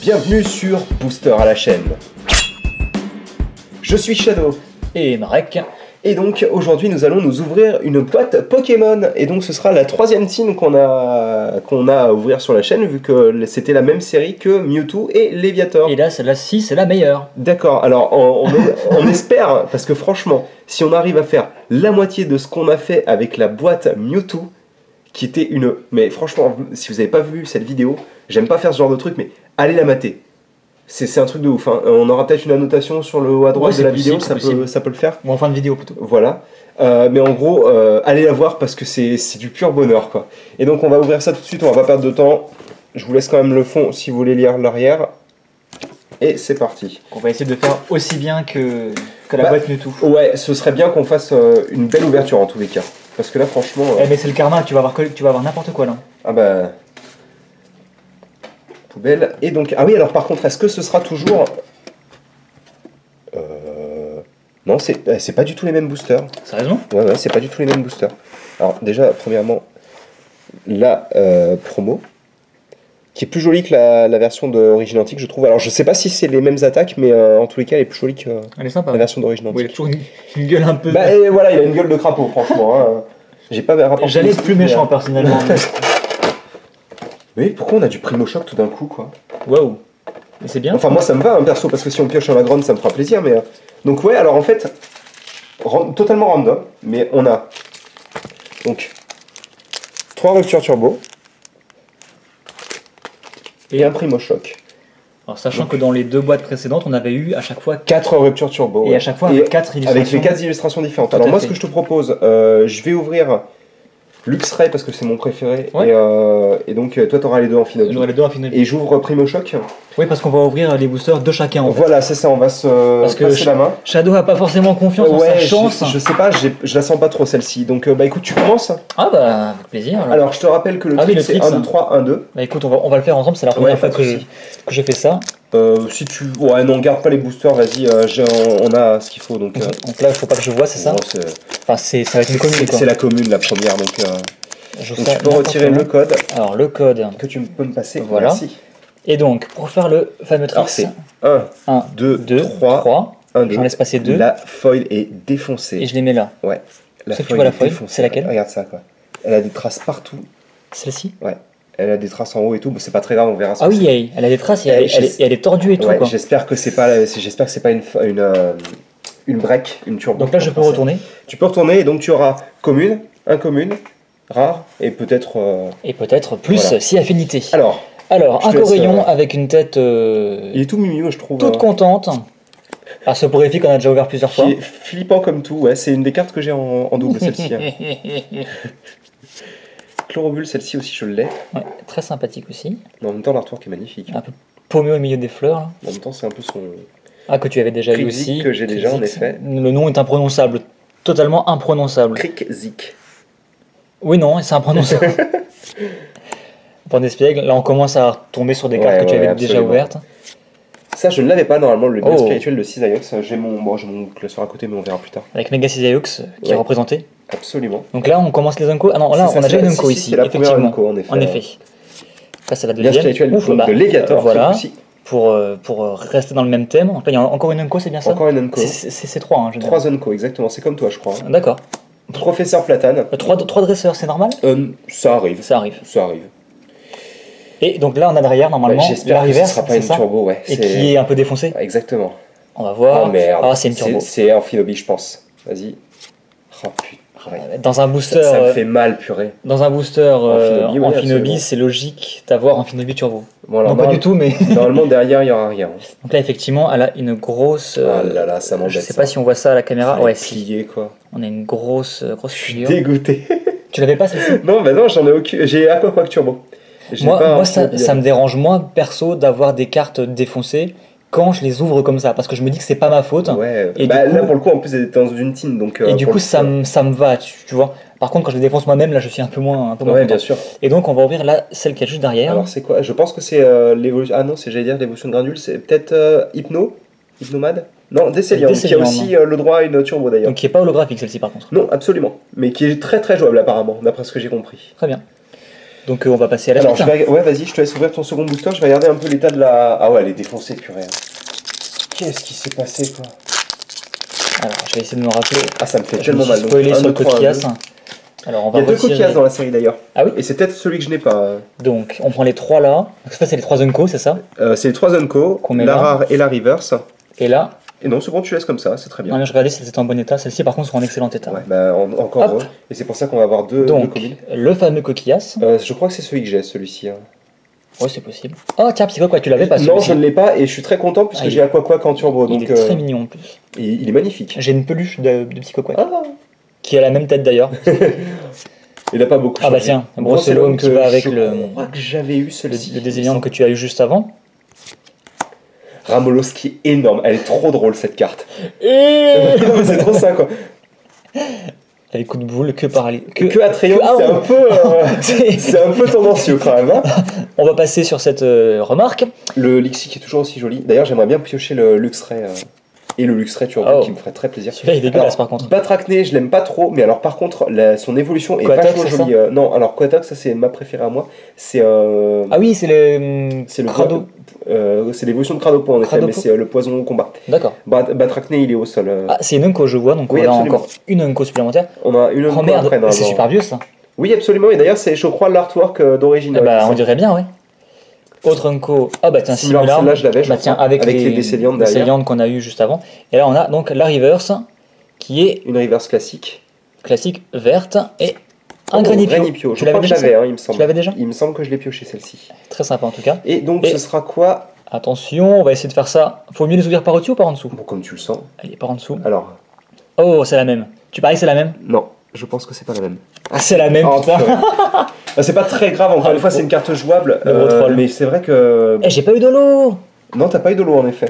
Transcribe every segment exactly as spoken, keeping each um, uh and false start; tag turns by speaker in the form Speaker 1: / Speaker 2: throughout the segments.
Speaker 1: Bienvenue sur Booster à la chaîne. Je suis Shadow.
Speaker 2: Et Marek.
Speaker 1: Et donc aujourd'hui nous allons nous ouvrir une boîte Pokémon. Et donc ce sera la troisième team qu'on a, qu'on a à ouvrir sur la chaîne, vu que c'était la même série que Mewtwo et Léviator.
Speaker 2: Et là, celle-ci, c'est la meilleure.
Speaker 1: D'accord, alors on, on, on espère, parce que franchement, si on arrive à faire la moitié de ce qu'on a fait avec la boîte Mewtwo, qui était une... Mais franchement, si vous n'avez pas vu cette vidéo, j'aime pas faire ce genre de truc, mais allez la mater. C'est un truc de ouf, hein. On aura peut-être une annotation sur le haut à droite
Speaker 2: ouais,
Speaker 1: de la
Speaker 2: possible,
Speaker 1: vidéo, ça peut, ça peut le faire.
Speaker 2: Ou en fin de vidéo plutôt.
Speaker 1: Voilà. Euh, mais en gros, euh, allez la voir parce que c'est du pur bonheur, quoi. Et donc on va ouvrir ça tout de suite, on va pas perdre de temps. Je vous laisse quand même le fond si vous voulez lire l'arrière. Et c'est parti.
Speaker 2: On va essayer de faire aussi bien que, que la
Speaker 1: bah,
Speaker 2: boîte Mewtwo.
Speaker 1: Ouais, ce serait bien qu'on fasse euh, une belle ouverture en tous les cas. Parce que là, franchement... Euh...
Speaker 2: Eh mais c'est le karma, tu vas avoir, tu vas avoir n'importe quoi là.
Speaker 1: Ah bah... Poubelle. Et donc... Ah oui, alors par contre, est-ce que ce sera toujours... Euh... Non, c'est pas du tout les mêmes boosters.
Speaker 2: Sérieusement?
Speaker 1: Ouais, ouais, c'est pas du tout les mêmes boosters. Alors déjà, premièrement, la euh, promo, qui est plus jolie que la, la version d'origine antique, je trouve. Alors je sais pas si c'est les mêmes attaques, mais euh, en tous les cas, elle est plus jolie que
Speaker 2: elle est sympa,
Speaker 1: la version d'origine antique.
Speaker 2: Oui, il a toujours une, une gueule un peu...
Speaker 1: Bah et voilà, il a une gueule de crapaud, franchement. Hein. J'ai pas rapporté...
Speaker 2: J'allais être plus méchant, mais... personnellement.
Speaker 1: Oui, pourquoi on a du Primo Choc tout d'un coup, quoi?
Speaker 2: Waouh. Mais c'est bien.
Speaker 1: Enfin, moi, ça me va, hein, perso, parce que si on pioche un Lagron, ça me fera plaisir, mais... Donc ouais, alors en fait, totalement random, mais on a... Donc, trois ruptures turbo, et un Primo Choc.
Speaker 2: Alors, sachant donc, que dans les deux boîtes précédentes, on avait eu à chaque fois
Speaker 1: quatre ruptures turbo.
Speaker 2: Et ouais. à chaque fois,
Speaker 1: et
Speaker 2: avec quatre illustrations.
Speaker 1: Avec les quatre illustrations différentes. Alors moi, fait. ce que je te propose, euh, je vais ouvrir Luxray parce que c'est mon préféré. Ouais. Et, euh, et donc, toi, tu auras les deux en finale.
Speaker 2: J'aurai les deux en finale.
Speaker 1: Et j'ouvre Primo Choc.
Speaker 2: Oui, parce qu'on va ouvrir les boosters de chacun. En fait.
Speaker 1: Voilà, c'est ça, on va se
Speaker 2: parce que
Speaker 1: passer la main.
Speaker 2: Shadow a pas forcément confiance en
Speaker 1: ouais,
Speaker 2: sa chance.
Speaker 1: Je sais pas, je la sens pas trop celle-ci. Donc, euh, bah écoute, tu commences.
Speaker 2: Ah bah, avec plaisir. Alors,
Speaker 1: alors je te rappelle que le
Speaker 2: ah,
Speaker 1: trick, oui, c'est un, deux, trois, un, deux.
Speaker 2: Bah écoute, on va, on va le faire ensemble, c'est la première ouais, fois que, que j'ai fait ça.
Speaker 1: Euh, si tu... Ouais, non, garde pas les boosters, vas-y, euh, on a ce qu'il faut. Donc, euh...
Speaker 2: donc là, il faut pas que je vois, c'est ça? Enfin, ça va être une commune.
Speaker 1: C'est la commune, la première, donc... Euh...
Speaker 2: Je
Speaker 1: donc tu peux retirer le code.
Speaker 2: Alors, le code...
Speaker 1: Que tu peux me passer,
Speaker 2: voilà.
Speaker 1: Merci.
Speaker 2: Et donc, pour faire le fameux trick...
Speaker 1: Alors, c'est un, deux, trois, un, deux.
Speaker 2: J'en laisse passer deux.
Speaker 1: La foil est défoncée.
Speaker 2: Et je les mets là.
Speaker 1: Ouais.
Speaker 2: La foil tu vois la foil, c'est laquelle?
Speaker 1: Regarde ça, quoi. Elle a des traces partout.
Speaker 2: Celle-ci?
Speaker 1: Ouais. Elle a des traces en haut et tout, mais c'est pas très grave, on verra ça.
Speaker 2: Ah oui, elle, elle a des traces et elle, elle, elle, elle est tordue et tout.
Speaker 1: Ouais, j'espère que c'est pas, j'espère que c'est pas une, une, euh, une break, une turbo.
Speaker 2: Donc là, je peux retourner.
Speaker 1: Tu peux retourner et donc tu auras commune, incommune, rare et peut-être. Euh,
Speaker 2: et peut-être plus voilà. Si affinité.
Speaker 1: Alors.
Speaker 2: Alors, un Corayon euh... avec une tête. Euh,
Speaker 1: il est tout mignon, je trouve.
Speaker 2: Toute hein. contente. Ah, ce soporifique qu'on a déjà ouvert plusieurs fois.
Speaker 1: Qui est flippant comme tout, ouais. C'est une des cartes que j'ai en, en double, celle-ci. Hein. Chlorobule, celle-ci aussi, je l'ai.
Speaker 2: Ouais, très sympathique aussi.
Speaker 1: Mais en même temps, l'artwork est magnifique.
Speaker 2: Un peu paumé au milieu des fleurs. Là.
Speaker 1: En même temps, c'est un peu son.
Speaker 2: Ah, que tu avais déjà eu aussi.
Speaker 1: Que j'ai déjà, en effet.
Speaker 2: Le nom est imprononçable. Totalement imprononçable.
Speaker 1: Crick-Zik.
Speaker 2: Oui, non, c'est imprononçable. Pour des spiègles, là on commence à tomber sur des cartes ouais, que tu avais ouais, déjà ouvertes.
Speaker 1: Ça je ne l'avais pas normalement, le bien oh. spirituel de Cisaiox. J'ai mon, bon, mon classeur à côté mais on verra plus tard.
Speaker 2: Avec Mega Cisaiox qui ouais. est représenté.
Speaker 1: Absolument.
Speaker 2: Donc là on commence les Unco. Ah non, là on a déjà une Unco
Speaker 1: si,
Speaker 2: ici.
Speaker 1: C'est la première Unco en effet.
Speaker 2: En effet. Là c'est la deuxième.
Speaker 1: Bien spirituel Ouf, bah, de Léviator.
Speaker 2: Voilà. Pour, euh, pour rester dans le même thème. Il y a encore une Unco, c'est bien ça?
Speaker 1: Encore une Unco.
Speaker 2: C'est trois. Hein,
Speaker 1: trois Unco, exactement. C'est comme toi je crois.
Speaker 2: D'accord.
Speaker 1: Professeur Platane.
Speaker 2: Euh, trois, trois dresseurs, c'est normal?
Speaker 1: euh, Ça arrive.
Speaker 2: Ça arrive.
Speaker 1: Ça arrive.
Speaker 2: Et donc là, on a derrière, normalement,
Speaker 1: bah, j'espère que ce sera pas une
Speaker 2: ça
Speaker 1: turbo, ouais.
Speaker 2: Et qui est un peu défoncée.
Speaker 1: Exactement.
Speaker 2: On va voir.
Speaker 1: Oh merde.
Speaker 2: Ah, c'est une turbo.
Speaker 1: C'est Amphinobi, je pense. Vas-y. Oh putain.
Speaker 2: Ouais. Dans un booster.
Speaker 1: Ça, ça me fait mal, purée.
Speaker 2: Dans un booster euh, Amphinobi, ouais, Amphinobi c'est logique d'avoir Amphinobi turbo.
Speaker 1: Bon, alors,
Speaker 2: non, pas du tout, mais.
Speaker 1: Normalement, derrière, il n'y aura rien.
Speaker 2: Donc là, effectivement, elle a une grosse.
Speaker 1: Euh, ah là là, ça m'embête.
Speaker 2: Je sais pas si on voit ça à la caméra. Ouais,
Speaker 1: plié, quoi.
Speaker 2: On a une grosse, grosse
Speaker 1: figure. Dégoûté.
Speaker 2: Tu l'avais pas celle-ci?
Speaker 1: Non, bah non, j'en ai aucune. J'ai Aquaquack turbo.
Speaker 2: Moi, moi ça, ça me dérange moins, perso, d'avoir des cartes défoncées quand je les ouvre comme ça, parce que je me dis que c'est pas ma faute.
Speaker 1: Ouais,
Speaker 2: et
Speaker 1: bah,
Speaker 2: du
Speaker 1: là
Speaker 2: coup,
Speaker 1: pour le coup, en plus, elle était dans une team. Donc,
Speaker 2: et
Speaker 1: euh,
Speaker 2: du coup, ça, me, ça me va, tu, tu vois. Par contre, quand je les défonce moi-même, là, je suis un peu moins. Un peu moins
Speaker 1: ouais,
Speaker 2: content.
Speaker 1: bien sûr.
Speaker 2: Et donc, on va ouvrir là, celle qui est juste derrière.
Speaker 1: Alors, c'est quoi? Je pense que c'est euh, l'évolution. Ah non, c'est, j'allais dire, l'évolution de Granule, c'est peut-être euh, Hypno Hypnomade Non, Décéliant, qui a aussi euh, le droit à une turbo d'ailleurs.
Speaker 2: Donc, qui n'est pas holographique celle-ci par contre.
Speaker 1: Non, absolument. Mais qui est très très jouable apparemment, d'après ce que j'ai compris.
Speaker 2: Très bien. Donc euh, on va passer à la
Speaker 1: Alors,
Speaker 2: suite.
Speaker 1: je vais... ouais, vas-y, je te laisse ouvrir ton second booster. Je vais regarder un peu l'état de la. Ah ouais, elle est défoncée, purée. Qu'est-ce qui s'est passé, quoi?
Speaker 2: Alors, je vais essayer de me rappeler.
Speaker 1: Ah, ça me fait
Speaker 2: Je me
Speaker 1: tellement
Speaker 2: suis
Speaker 1: mal. Donc,
Speaker 2: spoilé
Speaker 1: un,
Speaker 2: sur
Speaker 1: deux,
Speaker 2: le
Speaker 1: trois,
Speaker 2: coquillasse.
Speaker 1: un, deux.
Speaker 2: Alors, on
Speaker 1: Il
Speaker 2: va
Speaker 1: y a deux
Speaker 2: retirer-
Speaker 1: coquillasses dans la série d'ailleurs.
Speaker 2: Ah oui.
Speaker 1: Et c'est peut-être celui que je n'ai pas.
Speaker 2: Donc, on prend les trois là. Donc, ça, c'est les trois Unco, c'est ça?
Speaker 1: Euh, c'est les trois Unco,
Speaker 2: Qu'on met
Speaker 1: la
Speaker 2: là.
Speaker 1: rare et la reverse.
Speaker 2: Et là,
Speaker 1: Et non, c'est bon, tu laisses comme ça, c'est très bien.
Speaker 2: non, mais je regardais si c'était en bon état. Celle-ci, par contre, sont en excellent état.
Speaker 1: Ouais, bah en- encore
Speaker 2: Hop.
Speaker 1: heureux. Et c'est pour ça qu'on va avoir deux, deux
Speaker 2: Donc,
Speaker 1: combines.
Speaker 2: le fameux coquillasse.
Speaker 1: Euh, je crois que c'est celui que j'ai, celui-ci. hein.
Speaker 2: Ouais, c'est possible. Oh, tiens, petit quoi, quoi, tu l'avais pas
Speaker 1: Non,
Speaker 2: celui-ci.
Speaker 1: je ne l'ai pas et je suis très content puisque
Speaker 2: Ah, il-
Speaker 1: j'ai Aquaquac en turbo.
Speaker 2: Il
Speaker 1: Donc,
Speaker 2: est très
Speaker 1: euh,
Speaker 2: mignon en plus.
Speaker 1: il, il est magnifique.
Speaker 2: J'ai une peluche de, de petit coquin
Speaker 1: Ah,
Speaker 2: qui a la même tête d'ailleurs.
Speaker 1: il n'a pas beaucoup
Speaker 2: Ah bah
Speaker 1: changé.
Speaker 2: tiens,
Speaker 1: Bon,
Speaker 2: Brocellum
Speaker 1: c'est
Speaker 2: qui
Speaker 1: le-
Speaker 2: va avec
Speaker 1: je
Speaker 2: le,
Speaker 1: crois que j'avais eu
Speaker 2: le,
Speaker 1: celui-ci.
Speaker 2: le Désilium que tu as eu juste avant.
Speaker 1: Ramolos qui est énorme. Elle est trop drôle cette carte.
Speaker 2: Et
Speaker 1: Non, mais c'est trop ça quoi.
Speaker 2: les coups de boule que par les...
Speaker 1: Que, que Atreus,
Speaker 2: que- ah,
Speaker 1: c'est
Speaker 2: on-
Speaker 1: un peu, euh,
Speaker 2: C'est-
Speaker 1: c'est un peu tendancieux quand même. Hein.
Speaker 2: On va passer sur cette euh, remarque.
Speaker 1: Le Lixi qui est toujours aussi joli. D'ailleurs, j'aimerais bien piocher le Luxray euh, et le Luxray turbo
Speaker 2: Oh.
Speaker 1: qui me ferait très plaisir.
Speaker 2: Celui-là il est dégueulasse
Speaker 1: Alors,
Speaker 2: par contre.
Speaker 1: Batracné, je l'aime pas trop, mais alors par contre, la- son évolution est
Speaker 2: Quatok,
Speaker 1: vachement
Speaker 2: c'est
Speaker 1: jolie. euh, non, alors Quatok, ça c'est ma préférée à moi. C'est euh,
Speaker 2: Ah oui, c'est le...
Speaker 1: c'est le
Speaker 2: Crado.
Speaker 1: euh, c'est l'évolution de Cradopo en effet,
Speaker 2: Cradopo.
Speaker 1: mais c'est euh, le poison au combat.
Speaker 2: D'accord.
Speaker 1: Bat- Batracné, il est au sol. euh.
Speaker 2: Ah, c'est une Unco, je vois, donc
Speaker 1: Oui,
Speaker 2: on a
Speaker 1: absolument.
Speaker 2: encore une Unco supplémentaire.
Speaker 1: On a une
Speaker 2: Oh
Speaker 1: Unco
Speaker 2: merde,
Speaker 1: après,
Speaker 2: c'est
Speaker 1: normalement.
Speaker 2: super vieux ça.
Speaker 1: Oui, absolument. Et d'ailleurs, c'est je crois l'artwork euh, d'origine.
Speaker 2: Eh
Speaker 1: ouais,
Speaker 2: bah,
Speaker 1: c'est
Speaker 2: on
Speaker 1: ça.
Speaker 2: dirait bien, ouais. Autre Unco. Ah bah tiens,
Speaker 1: Similar,
Speaker 2: Simular.
Speaker 1: celle-là, je l'avais, je
Speaker 2: Bah
Speaker 1: crois,
Speaker 2: tiens, avec,
Speaker 1: avec
Speaker 2: les,
Speaker 1: les Décéliantes
Speaker 2: les
Speaker 1: derrière.
Speaker 2: Décéliantes qu'on a eu juste avant. Et là, on a donc la Reverse, qui est
Speaker 1: Une reverse classique.
Speaker 2: classique verte et un
Speaker 1: Oh,
Speaker 2: Granipio.
Speaker 1: Granipio.
Speaker 2: Tu
Speaker 1: Je
Speaker 2: l'avais
Speaker 1: crois que je
Speaker 2: déjà,
Speaker 1: l'avais,
Speaker 2: ça
Speaker 1: hein, il me semble.
Speaker 2: Tu l'avais déjà
Speaker 1: Il me semble que je l'ai pioché celle-ci.
Speaker 2: Très sympa en tout cas.
Speaker 1: Et donc,
Speaker 2: Et-
Speaker 1: ce sera quoi?
Speaker 2: Attention, on va essayer de faire ça. Faut mieux les ouvrir par au-dessus ou par en dessous?
Speaker 1: Bon, comme tu le sens.
Speaker 2: Allez, par en dessous.
Speaker 1: Alors,
Speaker 2: Oh, c'est la même. Tu paries que c'est la même?
Speaker 1: non, je pense que c'est pas la même.
Speaker 2: Ah, c'est la même,
Speaker 1: Oh,
Speaker 2: putain.
Speaker 1: putain. Bah, c'est pas très grave, encore
Speaker 2: Ah,
Speaker 1: une fois,
Speaker 2: le
Speaker 1: c'est une carte jouable.
Speaker 2: le gros troll.
Speaker 1: mais c'est vrai que.
Speaker 2: Eh, j'ai pas eu de l'eau.
Speaker 1: Non, t'as pas eu de l'eau en effet.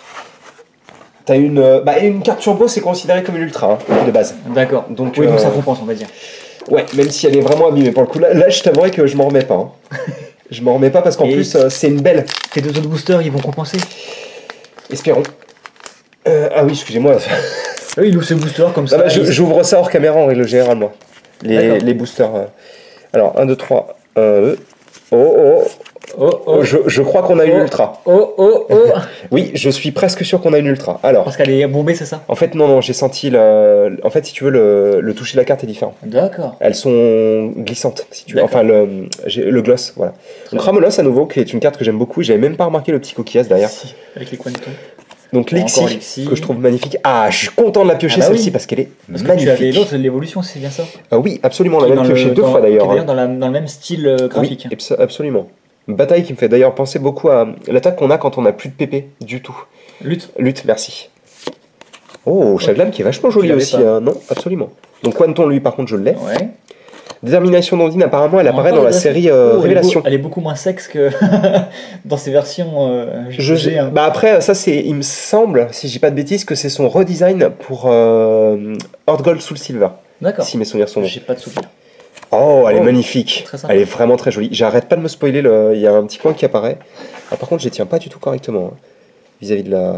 Speaker 1: T'as une. euh, Bah, une carte turbo, c'est considéré comme une ultra, hein, de base.
Speaker 2: D'accord.
Speaker 1: Donc,
Speaker 2: Oui, donc
Speaker 1: euh,
Speaker 2: ça compense, on va dire.
Speaker 1: Ouais, même si elle est vraiment abîmée pour le coup. Là, là je t'avouerais que je m'en remets pas. hein. Je m'en remets pas parce qu'en
Speaker 2: Et-
Speaker 1: plus, euh, c'est une belle.
Speaker 2: Tes deux autres boosters, ils vont compenser.
Speaker 1: Espérons. Euh, ah oui, excusez-moi.
Speaker 2: Eux, ils ouvrent ce booster comme
Speaker 1: Ah
Speaker 2: ça.
Speaker 1: bah, je-
Speaker 2: ils-
Speaker 1: J'ouvre ça hors caméra en règle générale, moi. Les,
Speaker 2: D'accord.
Speaker 1: les boosters. euh. Alors, un, deux, trois. Oh, oh.
Speaker 2: Oh, oh,
Speaker 1: Je, je crois qu'on a une
Speaker 2: Oh.
Speaker 1: ultra.
Speaker 2: oh, oh, oh.
Speaker 1: Oui, je suis presque sûr qu'on a une ultra. Alors,
Speaker 2: Parce qu'elle est bombée, c'est ça?
Speaker 1: en fait, non, non, j'ai senti le. En fait, si tu veux, le, le toucher de la carte est différent.
Speaker 2: D'accord.
Speaker 1: Elles sont glissantes, si tu veux.
Speaker 2: D'accord.
Speaker 1: Enfin, le, j'ai- le gloss, voilà.
Speaker 2: Très
Speaker 1: Donc,
Speaker 2: bien.
Speaker 1: Ramolos, à nouveau, qui est une carte que j'aime beaucoup. J'avais même pas remarqué le petit coquillage derrière.
Speaker 2: Si, avec les quantums.
Speaker 1: Donc,
Speaker 2: Bon,
Speaker 1: Lixi,
Speaker 2: encore Lixi.
Speaker 1: que je trouve magnifique. Ah, je suis content de la piocher,
Speaker 2: Ah bah
Speaker 1: celle-ci,
Speaker 2: oui.
Speaker 1: parce qu'elle est
Speaker 2: Parce que tu avais
Speaker 1: magnifique.
Speaker 2: l'autre, l'évolution, c'est bien ça?
Speaker 1: Ah oui, absolument, on
Speaker 2: Qui
Speaker 1: l'a
Speaker 2: est
Speaker 1: même
Speaker 2: dans
Speaker 1: pioché
Speaker 2: le-
Speaker 1: deux
Speaker 2: dans-
Speaker 1: fois
Speaker 2: qui est
Speaker 1: d'ailleurs. hein.
Speaker 2: dans, la- dans le même style euh, graphique.
Speaker 1: Oui, abso- absolument. Bataille qui me fait d'ailleurs penser beaucoup à l'attaque qu'on a quand on n'a plus de P P du tout.
Speaker 2: Lutte.
Speaker 1: Lutte, merci. Oh, Chaglam qui est vachement joli
Speaker 2: l'avais
Speaker 1: aussi,
Speaker 2: pas.
Speaker 1: hein, non? Absolument. Donc Quanton, lui, par contre, je l'ai.
Speaker 2: Ouais.
Speaker 1: Détermination d'Ondine, apparemment, elle apparaît
Speaker 2: Encore
Speaker 1: dans la
Speaker 2: des
Speaker 1: série euh,
Speaker 2: Oh, elle est
Speaker 1: Révélation.
Speaker 2: beau- Elle est beaucoup moins sexe que dans ses versions euh,
Speaker 1: Je,
Speaker 2: G un.
Speaker 1: bah après, ça, c'est, il me semble, si je dis pas de bêtises, que c'est son redesign pour euh, Horde Gold Soul Silver,
Speaker 2: D'accord.
Speaker 1: si mes souvenirs sont bons.
Speaker 2: J'ai pas de souvenir.
Speaker 1: Oh, elle est
Speaker 2: Oh,
Speaker 1: magnifique.
Speaker 2: très sympa.
Speaker 1: Elle est vraiment très jolie. J'arrête pas de me spoiler, le... il y a un petit coin qui apparaît. Ah, par contre, je les tiens pas du tout correctement hein, vis-à-vis de la.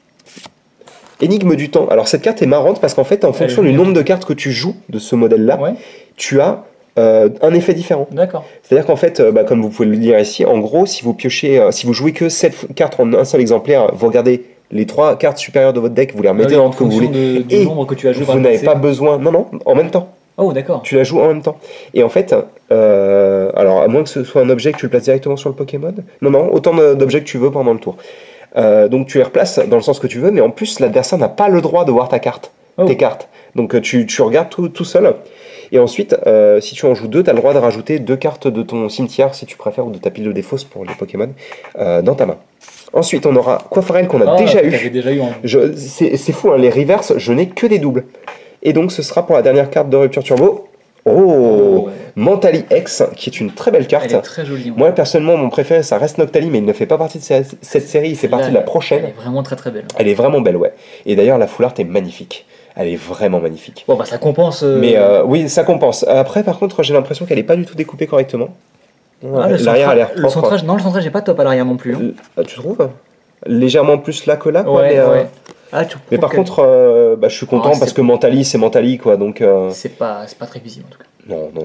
Speaker 1: Énigme du temps. Alors, cette carte est marrante parce qu'en fait, en fonction
Speaker 2: est
Speaker 1: du
Speaker 2: bien.
Speaker 1: nombre de cartes que tu joues de ce modèle-là,
Speaker 2: Ouais.
Speaker 1: tu as euh, un effet différent.
Speaker 2: D'accord.
Speaker 1: C'est-à-dire qu'en fait, euh, bah, comme vous pouvez le lire ici, en gros, si vous piochez, euh, si vous jouez que sept cartes en un seul exemplaire, vous regardez les trois cartes supérieures de votre deck, vous les remettez
Speaker 2: Ah oui,
Speaker 1: dans
Speaker 2: en
Speaker 1: l'ordre que vous
Speaker 2: fonction
Speaker 1: voulez.
Speaker 2: de- du
Speaker 1: Et
Speaker 2: nombre que tu as joué par
Speaker 1: Vous
Speaker 2: le
Speaker 1: n'avez
Speaker 2: passé.
Speaker 1: pas besoin. Non, non, en même temps.
Speaker 2: Oh, d'accord.
Speaker 1: Tu la joues en même temps. Et en fait, euh, alors à moins que ce soit un objet que tu le places directement sur le Pokémon, non, non, autant de- d'objets que tu veux pendant le tour. Euh, donc tu les replaces dans le sens que tu veux, mais en plus l'adversaire n'a pas le droit de voir ta carte,
Speaker 2: Oh.
Speaker 1: tes cartes. Donc euh, tu, tu regardes tout, tout seul. Et ensuite, euh, si tu en joues deux, tu as le droit de rajouter deux cartes de ton cimetière, si tu préfères, ou de ta pile de défausse pour les Pokémon, euh, dans ta main. Ensuite, on aura Coiffarel qu'on a
Speaker 2: Ah,
Speaker 1: déjà
Speaker 2: que
Speaker 1: eu.
Speaker 2: t'avais déjà eu en...
Speaker 1: Je- C'est c'est fou, hein, les reverse, je n'ai que des doubles. Et donc ce sera pour la dernière carte de Rupture Turbo. Oh,
Speaker 2: ouais.
Speaker 1: Mentali X, qui est une très belle carte.
Speaker 2: Elle est très jolie. ouais.
Speaker 1: Moi personnellement, mon préféré, ça reste Noctali, mais il ne fait pas partie de cette cette série, il fait
Speaker 2: Celle-là,
Speaker 1: partie de la
Speaker 2: elle-
Speaker 1: prochaine.
Speaker 2: Elle est vraiment très très belle.
Speaker 1: Elle est vraiment belle, ouais. Et d'ailleurs, la full art est magnifique. Elle est vraiment magnifique.
Speaker 2: Bon, bah ça compense. euh,
Speaker 1: Mais euh, oui, ça compense. Après, par contre, j'ai l'impression qu'elle n'est pas du tout découpée correctement.
Speaker 2: ah, le
Speaker 1: L'arrière a l'air
Speaker 2: centrage- le
Speaker 1: propre.
Speaker 2: centrage, non, le centrage n'est pas top à l'arrière non plus. hein.
Speaker 1: L- ah, tu trouves légèrement plus là que là, quoi.
Speaker 2: Ouais,
Speaker 1: mais, euh,
Speaker 2: ouais. Ah, tu
Speaker 1: mais
Speaker 2: trouves
Speaker 1: par
Speaker 2: que
Speaker 1: contre, euh, bah, je suis content
Speaker 2: Ah,
Speaker 1: parce
Speaker 2: c'est-
Speaker 1: que Mentali, c'est Mentali, quoi. Donc, euh,
Speaker 2: c'est pas, c'est pas très visible en tout cas.
Speaker 1: non, non, non.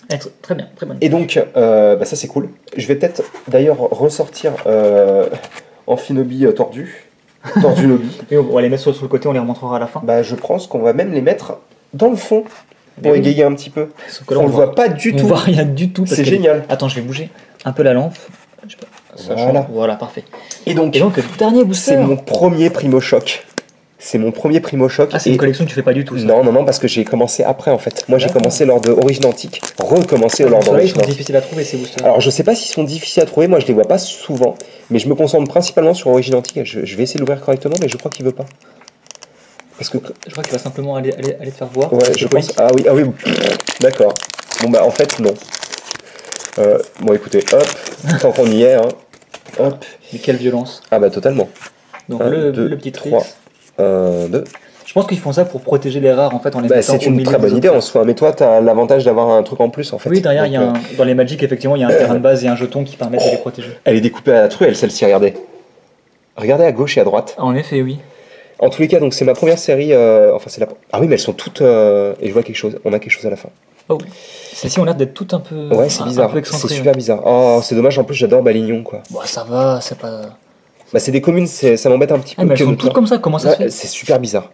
Speaker 2: Être, très bien, très bonne.
Speaker 1: Et donc, euh, bah ça c'est cool. Je vais peut-être d'ailleurs ressortir euh, Amphinobi euh, tordu. Tordu Nobi.
Speaker 2: Et on va les mettre sur, sur le côté, on les remontrera à la fin.
Speaker 1: Bah je pense qu'on va même les mettre dans le fond pour
Speaker 2: oui.
Speaker 1: égayer un petit peu.
Speaker 2: Sauf que là,
Speaker 1: on,
Speaker 2: on
Speaker 1: le
Speaker 2: voit,
Speaker 1: voit pas du
Speaker 2: on
Speaker 1: tout.
Speaker 2: On voit rien du tout.
Speaker 1: C'est génial.
Speaker 2: Attends, je vais bouger un peu la lampe. Je peux...
Speaker 1: Voilà.
Speaker 2: Voilà, parfait.
Speaker 1: Et donc,
Speaker 2: Et donc le dernier booster.
Speaker 1: C'est mon premier Primo Choc. C'est mon premier Primo Choc.
Speaker 2: Ah, c'est une collection que tu fais pas du tout, ça.
Speaker 1: Non, non, non, parce que j'ai commencé après en fait. Moi j'ai commencé lors de Origine Antique, recommencé lors d'Origine
Speaker 2: Antique. Ils sont
Speaker 1: Antique.
Speaker 2: difficiles à trouver ces boosters.
Speaker 1: Alors je sais pas s'ils sont difficiles à trouver, moi je les vois pas souvent, mais je me concentre principalement sur Origine Antique. Je, je vais essayer de l'ouvrir correctement, mais je crois qu'il veut pas. Parce que.
Speaker 2: Je crois qu'il va simplement aller, aller, aller te faire voir.
Speaker 1: Ouais, je pense. Ah oui, ah oui, d'accord. Bon bah en fait, non. Euh, bon écoutez, hop, tant qu'on y est, hein. Hop.
Speaker 2: Mais quelle violence.
Speaker 1: Ah bah totalement.
Speaker 2: Donc
Speaker 1: un,
Speaker 2: le,
Speaker 1: deux,
Speaker 2: le petit
Speaker 1: trois.
Speaker 2: Trix.
Speaker 1: un, deux.
Speaker 2: Je pense qu'ils font ça pour protéger les rares en fait en les
Speaker 1: bah,
Speaker 2: mettant
Speaker 1: c'est
Speaker 2: au
Speaker 1: une
Speaker 2: milieu
Speaker 1: très bonne
Speaker 2: des
Speaker 1: idée
Speaker 2: autres.
Speaker 1: en soi, mais toi tu as l'avantage d'avoir un truc en plus en fait.
Speaker 2: Oui, derrière, il y a
Speaker 1: Donc,
Speaker 2: un, dans les Magic, effectivement, il y a un terrain de base et un jeton qui permettent de les protéger.
Speaker 1: Elle est découpée à la truelle celle-ci, regardez. Regardez à gauche et à droite.
Speaker 2: En effet, oui.
Speaker 1: En tous les cas, donc c'est ma première série. Euh, enfin, c'est la. Ah oui, mais elles sont toutes. Euh, et je vois quelque chose. On a quelque chose à la fin.
Speaker 2: Oh, celles-ci ont l'air d'être toutes un peu.
Speaker 1: Ouais, c'est
Speaker 2: un-
Speaker 1: bizarre.
Speaker 2: un peu
Speaker 1: C'est
Speaker 2: excentrées,
Speaker 1: super
Speaker 2: ouais.
Speaker 1: bizarre. Oh, c'est dommage. En plus, j'adore Balignon, quoi.
Speaker 2: Bon, ça va, c'est pas.
Speaker 1: Bah, c'est des communes. c'est- Ça m'embête un petit peu.
Speaker 2: Ah, mais elles
Speaker 1: que
Speaker 2: sont
Speaker 1: de
Speaker 2: toutes
Speaker 1: toi.
Speaker 2: comme ça, comment ça se
Speaker 1: Ouais,
Speaker 2: fait?
Speaker 1: c'est super bizarre.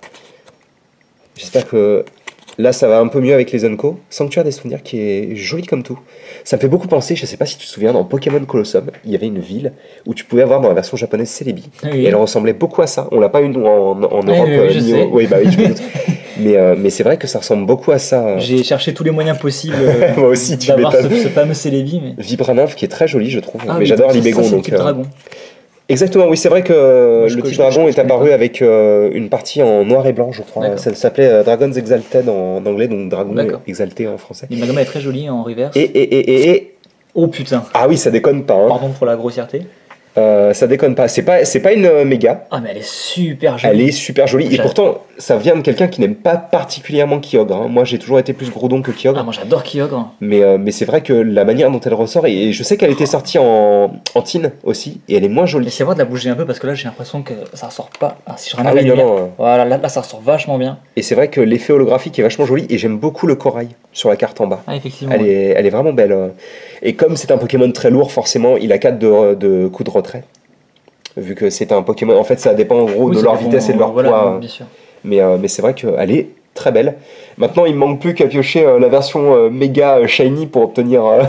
Speaker 1: J'espère que là, ça va un peu mieux avec les Unco. Sanctuaire des souvenirs qui est joli comme tout. Ça me fait beaucoup penser. Je sais pas si tu te souviens, dans Pokémon Colossum, il y avait une ville où tu pouvais avoir dans la version japonaise Celebi.
Speaker 2: Oui.
Speaker 1: Et elle ressemblait beaucoup à ça. On l'a pas eu nous, en, en
Speaker 2: Oui,
Speaker 1: Europe.
Speaker 2: oui, oui,
Speaker 1: euh,
Speaker 2: je
Speaker 1: ni
Speaker 2: sais.
Speaker 1: au- Oui, bah oui, je me doute. Mais, euh, mais c'est vrai que ça ressemble beaucoup à ça. euh.
Speaker 2: J'ai cherché tous les moyens possibles euh,
Speaker 1: Moi aussi, tu
Speaker 2: d'avoir ce,
Speaker 1: m'étonnes.
Speaker 2: ce fameux Celebi, mais.
Speaker 1: Vibranolf qui est très joli, je trouve.
Speaker 2: Ah
Speaker 1: mais
Speaker 2: oui,
Speaker 1: j'adore
Speaker 2: ça,
Speaker 1: Libégon.
Speaker 2: ça, c'est le
Speaker 1: Donc,
Speaker 2: type
Speaker 1: euh,
Speaker 2: dragon.
Speaker 1: Exactement, oui, c'est vrai que euh,
Speaker 2: Moi, je
Speaker 1: le
Speaker 2: co-
Speaker 1: type
Speaker 2: je-
Speaker 1: dragon
Speaker 2: je
Speaker 1: est
Speaker 2: connais
Speaker 1: apparu
Speaker 2: pas.
Speaker 1: avec euh, une partie en noir et blanc, je crois.
Speaker 2: D'accord.
Speaker 1: Ça s'appelait euh, Dragons Exalted en, en anglais, donc dragon
Speaker 2: D'accord.
Speaker 1: exalté en français.
Speaker 2: L'Imagama est très joli en reverse.
Speaker 1: Et, et, et, et, et-
Speaker 2: Oh putain,
Speaker 1: ah oui, ça déconne pas. Hein.
Speaker 2: pardon pour la grossièreté.
Speaker 1: Euh, ça déconne pas. C'est pas, c'est pas une euh, méga.
Speaker 2: Ah, mais elle est super jolie.
Speaker 1: Elle est super jolie. Et
Speaker 2: J'adore.
Speaker 1: pourtant, ça vient de quelqu'un qui n'aime pas particulièrement Kyogre. hein. Moi, j'ai toujours été plus Groudon que Kyogre.
Speaker 2: Ah, moi j'adore Kyogre.
Speaker 1: Mais, euh, mais c'est vrai que la manière dont elle ressort, et, et je sais qu'elle était sortie en, en teen aussi, et elle est moins jolie.
Speaker 2: Essayez voir de la bouger un peu parce que là j'ai l'impression que ça ressort pas. Ah, si je
Speaker 1: Ah
Speaker 2: ramène
Speaker 1: oui,
Speaker 2: la
Speaker 1: non,
Speaker 2: lumière.
Speaker 1: non. euh.
Speaker 2: Voilà, là, là ça ressort vachement bien.
Speaker 1: Et c'est vrai que l'effet holographique est vachement joli, et j'aime beaucoup le corail sur la carte en bas.
Speaker 2: Ah, effectivement.
Speaker 1: Elle est, elle est vraiment belle. euh. Et comme c'est un Pokémon très lourd, forcément, il a quatre de, de coups de retrait. Vu que c'est un Pokémon, en fait, ça dépend en gros
Speaker 2: Oui,
Speaker 1: de
Speaker 2: ça
Speaker 1: leur
Speaker 2: dépend,
Speaker 1: vitesse et de leur
Speaker 2: voilà,
Speaker 1: poids.
Speaker 2: bien sûr.
Speaker 1: Mais, euh, mais c'est vrai qu'elle est très belle. Maintenant, il me manque plus qu'à piocher euh, la version euh, méga euh, shiny pour obtenir euh,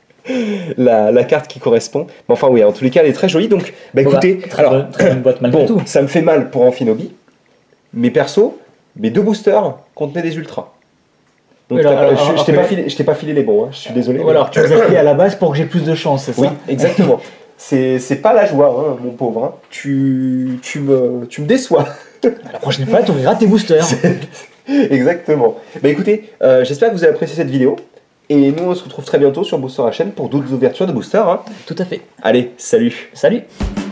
Speaker 1: la, la carte qui correspond. Mais enfin, oui, en tous les cas, elle est très jolie. Donc, bah
Speaker 2: Bon,
Speaker 1: écoutez,
Speaker 2: bah, très
Speaker 1: alors,
Speaker 2: bonne- très bonne boîte malgré
Speaker 1: bon,
Speaker 2: tout.
Speaker 1: ça me fait mal pour Amphinobi. Mais perso, mes deux boosters contenaient des ultras. Donc,
Speaker 2: Oui, alors,
Speaker 1: t'as pas-
Speaker 2: alors,
Speaker 1: je, je
Speaker 2: alors
Speaker 1: t'ai
Speaker 2: que-
Speaker 1: pas filé, je t'ai pas filé les bons, hein, je suis désolé.
Speaker 2: Ou alors tu les as pris à la base pour que j'ai plus de chance, c'est ça?
Speaker 1: Oui, exactement. C'est c'est pas la joie, hein, mon pauvre. hein. Tu, tu, me, tu me déçois.
Speaker 2: La prochaine fois, tu ouvriras tes boosters.
Speaker 1: Exactement. Bah écoutez, euh, j'espère que vous avez apprécié cette vidéo. Et nous, on se retrouve très bientôt sur Booster la chaîne pour d'autres ouvertures de boosters. hein.
Speaker 2: Tout à fait.
Speaker 1: Allez, salut!
Speaker 2: Salut!